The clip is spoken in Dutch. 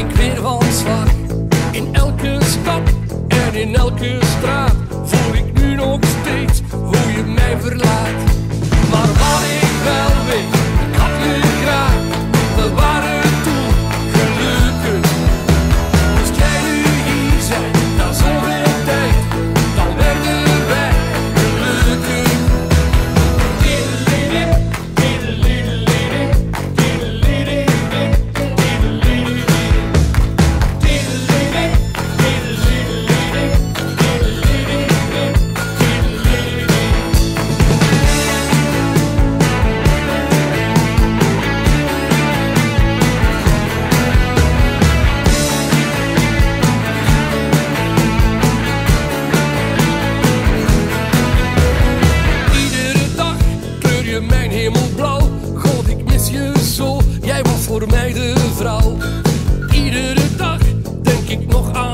ik weer van slag. In elke stad en in elke straat voel ik nu nog steeds hoe je mij verlaat. Maar wat ik wel weet, ik had je graag, we waren toen gelukkig. Moest jij nu hier zijn, na zoveel tijd, dan werden wij gelukkig. Mijn hemelblauw, God, ik mis je zo. Jij was voor mij de vrouw. Iedere dag denk ik nog aan